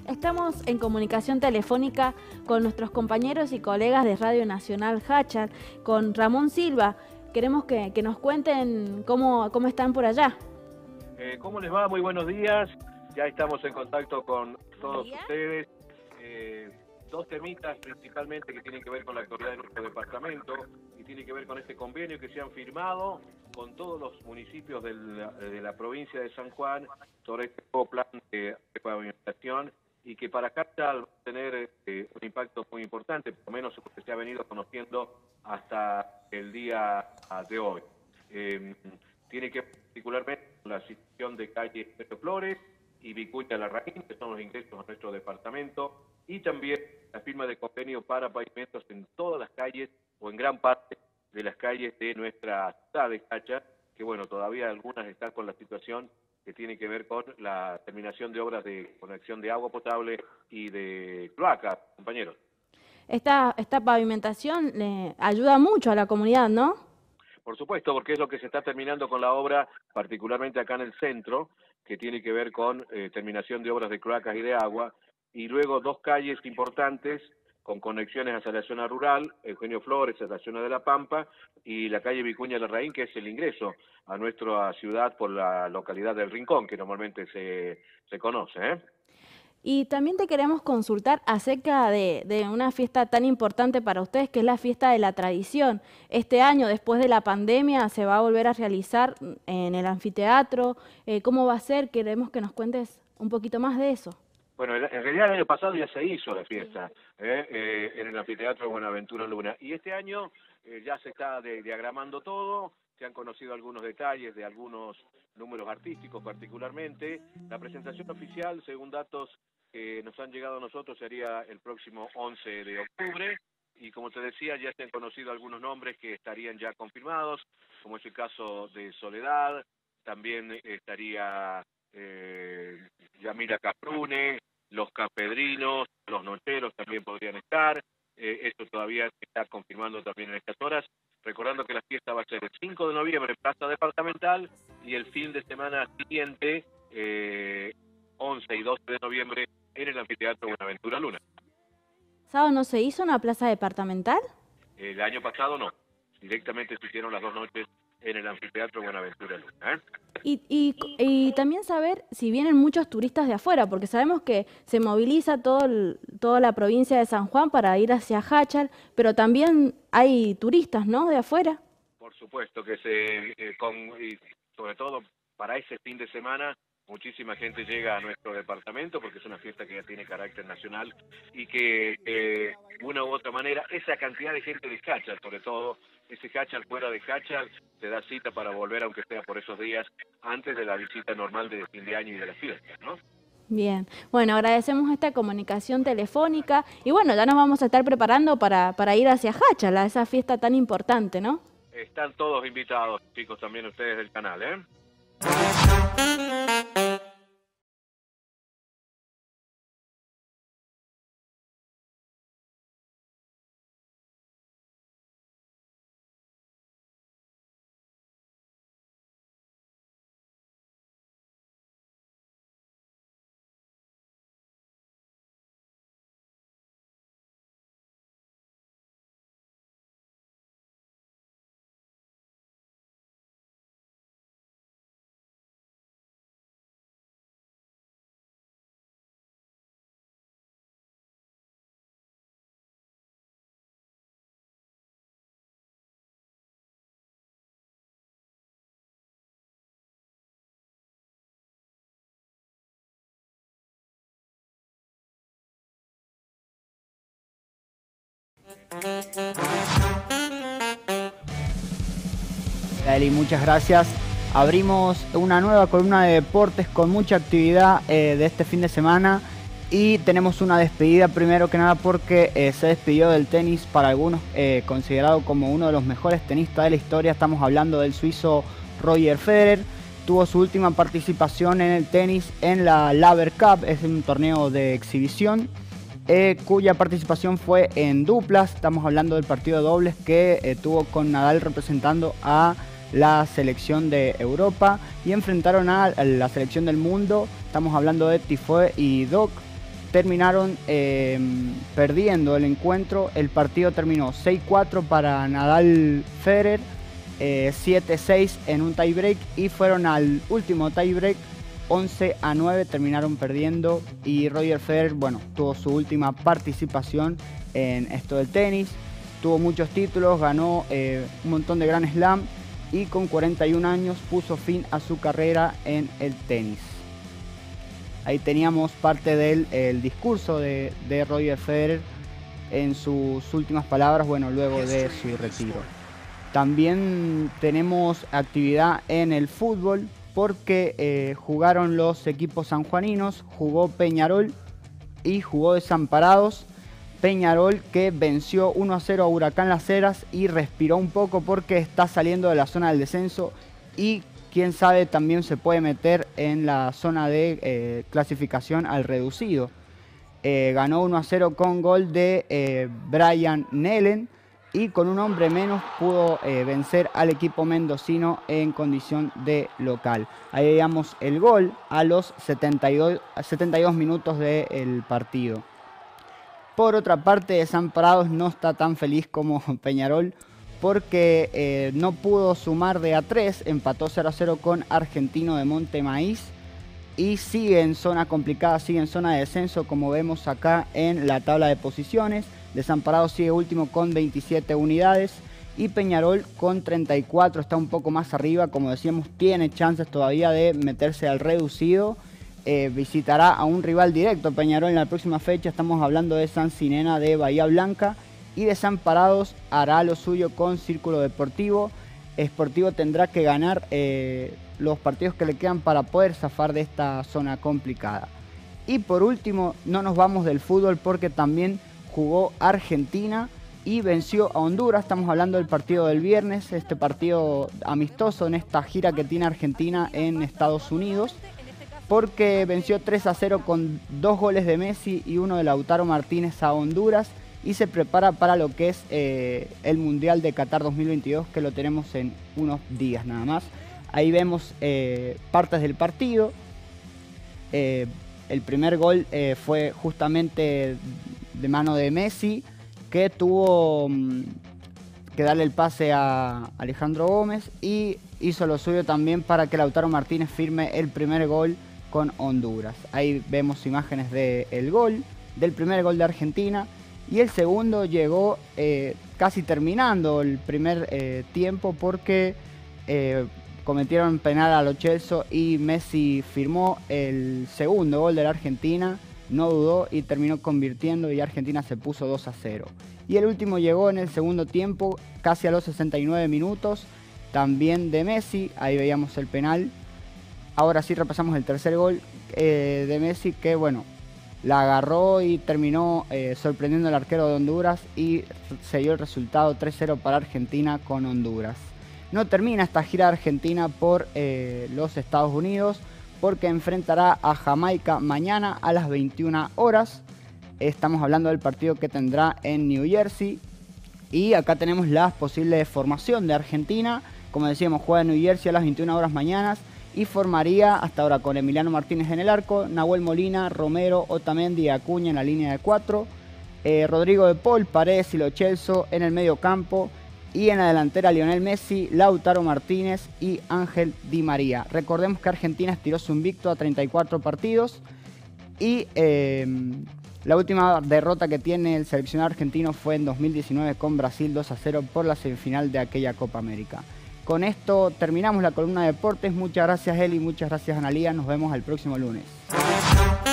Estamos en comunicación telefónica con nuestros compañeros y colegas de Radio Nacional Jáchal, con Ramón Silva. Queremos que nos cuenten cómo están por allá. ¿Cómo les va? Muy buenos días. Ya estamos en contacto con todos ustedes. Dos temitas principalmente que tienen que ver con la actualidad de nuestro departamento y tiene que ver con este convenio que se han firmado con todos los municipios de la provincia de San Juan sobre este nuevo plan de pavimentación y que para Jáchal va a tener un impacto muy importante, por lo menos lo que se ha venido conociendo hasta el día de hoy. Tiene que ver particularmente con la situación de calle Pedro Flores y Vicuña Larraín, que son los ingresos a nuestro departamento, y también la firma de convenio para pavimentos en todas las calles o en gran parte de las calles de nuestra ciudad de Jáchal, que bueno, todavía algunas están con la situación que tiene que ver con la terminación de obras de conexión de agua potable y de cloaca, compañeros. Esta pavimentación le ayuda mucho a la comunidad, ¿no? Por supuesto, porque es lo que se está terminando con la obra, particularmente acá en el centro, que tiene que ver con terminación de obras de cloacas y de agua, y luego dos calles importantes con conexiones hacia la zona rural, Eugenio Flores, hacia la zona de La Pampa, y la calle Vicuña Larraín, que es el ingreso a nuestra ciudad por la localidad del Rincón, que normalmente se conoce, ¿eh? Y también te queremos consultar acerca de una fiesta tan importante para ustedes, que es la fiesta de la tradición. Este año, después de la pandemia, se va a volver a realizar en el anfiteatro. ¿Cómo va a ser? Queremos que nos cuentes un poquito más de eso. Bueno, en realidad el año pasado ya se hizo la fiesta en el anfiteatro Buenaventura Luna. Y este año ya se está diagramando todo, se han conocido algunos detalles de algunos números artísticos particularmente. La presentación oficial, según datos que nos han llegado a nosotros, sería el próximo 11 de octubre. Y como te decía, ya se han conocido algunos nombres que estarían ya confirmados, como es el caso de Soledad, también estaría Yamila Caprune, los Campedrinos, los Nocheros también podrían estar. Esto todavía se está confirmando también en estas horas. Recordando que la fiesta va a ser el 5 de noviembre en Plaza Departamental y el fin de semana siguiente, 11 y 12 de noviembre, en el anfiteatro Buenaventura Luna. ¿Sábado no se hizo una plaza departamental? El año pasado no. Directamente se hicieron las dos noches en el anfiteatro Buenaventura Luna. Y también saber si vienen muchos turistas de afuera, porque sabemos que se moviliza toda la provincia de San Juan para ir hacia Jáchal, pero también hay turistas, ¿no?, de afuera. Por supuesto que y sobre todo para ese fin de semana, muchísima gente llega a nuestro departamento porque es una fiesta que ya tiene carácter nacional y que de una u otra manera, esa cantidad de gente de Jáchal, sobre todo, ese Jáchal fuera de Jáchal, te da cita para volver, aunque sea por esos días, antes de la visita normal de fin de año y de las fiestas, ¿no? Bien, bueno, agradecemos esta comunicación telefónica y bueno, ya nos vamos a estar preparando para ir hacia Jáchal, a esa fiesta tan importante, ¿no? Están todos invitados, chicos, también ustedes del canal, ¿eh? Eli, muchas gracias. Abrimos una nueva columna de deportes con mucha actividad de este fin de semana y tenemos una despedida primero que nada porque se despidió del tenis, para algunos considerado como uno de los mejores tenistas de la historia. Estamos hablando del suizo Roger Federer. Tuvo su última participación en el tenis en la Laver Cup, es un torneo de exhibición. Cuya participación fue en duplas. Estamos hablando del partido de dobles que tuvo con Nadal representando a la selección de Europa y enfrentaron a la selección del mundo. Estamos hablando de Tifoe y Doc. terminaron perdiendo el encuentro. El partido terminó 6-4 para Nadal-Federer, 7-6 en un tiebreak, y fueron al último tiebreak 11-9, terminaron perdiendo, y Roger Federer, bueno, tuvo su última participación en esto del tenis, tuvo muchos títulos, ganó un montón de Grand Slam, y con 41 años puso fin a su carrera en el tenis. Ahí teníamos parte del discurso de Roger Federer en sus últimas palabras, bueno, luego de su retiro. También tenemos actividad en el fútbol porque jugaron los equipos sanjuaninos, jugó Peñarol y jugó Desamparados. Peñarol que venció 1-0 a Huracán Las Heras y respiró un poco porque está saliendo de la zona del descenso y quién sabe también se puede meter en la zona de clasificación al reducido. Ganó 1-0 con gol de Brian Nellen y con un hombre menos pudo vencer al equipo mendocino en condición de local. Ahí veíamos el gol a los 72 minutos del partido. Por otra parte, Desamparados no está tan feliz como Peñarol porque no pudo sumar de a 3, empató 0-0 con Argentino de Montemaíz y sigue en zona complicada, sigue en zona de descenso como vemos acá en la tabla de posiciones. Desamparados sigue último con 27 unidades y Peñarol con 34, está un poco más arriba, como decíamos, tiene chances todavía de meterse al reducido. Visitará a un rival directo Peñarol en la próxima fecha, estamos hablando de San Cinena de Bahía Blanca, y Desamparados hará lo suyo con Círculo Deportivo. Sportivo tendrá que ganar los partidos que le quedan para poder zafar de esta zona complicada. Y por último, no nos vamos del fútbol porque también jugó Argentina y venció a Honduras. Estamos hablando del partido del viernes, este partido amistoso en esta gira que tiene Argentina en Estados Unidos, porque venció 3-0 con 2 goles de Messi y uno de Lautaro Martínez a Honduras y se prepara para lo que es el Mundial de Qatar 2022, que lo tenemos en unos días nada más. Ahí vemos partes del partido. El primer gol fue justamente de mano de Messi, que tuvo que darle el pase a Alejandro Gómez y hizo lo suyo también para que Lautaro Martínez firme el primer gol con Honduras. Ahí vemos imágenes del gol, del primer gol de Argentina, y el segundo llegó casi terminando el primer tiempo porque cometieron penal a Lo Celso y Messi firmó el segundo gol de la Argentina, no dudó y terminó convirtiendo y Argentina se puso 2-0. Y el último llegó en el segundo tiempo, casi a los 69 minutos, también de Messi, ahí veíamos el penal. Ahora sí repasamos el tercer gol de Messi, que bueno, la agarró y terminó sorprendiendo al arquero de Honduras y se dio el resultado 3-0 para Argentina con Honduras. No termina esta gira de Argentina por los Estados Unidos porque enfrentará a Jamaica mañana a las 21 horas. Estamos hablando del partido que tendrá en New Jersey. Y acá tenemos la posible formación de Argentina. Como decíamos, juega en New Jersey a las 21 horas mañanas. Y formaría hasta ahora con Emiliano Martínez en el arco, Nahuel Molina, Romero, Otamendi y Acuña en la línea de 4. Rodrigo de Paul, Paredes y Lo Celso en el medio campo. Y en la delantera Lionel Messi, Lautaro Martínez y Ángel Di María. Recordemos que Argentina estiró su invicto a 34 partidos. Y la última derrota que tiene el seleccionado argentino fue en 2019 con Brasil 2-0 por la semifinal de aquella Copa América. Con esto terminamos la columna de deportes. Muchas gracias Eli, muchas gracias Analía. Nos vemos el próximo lunes.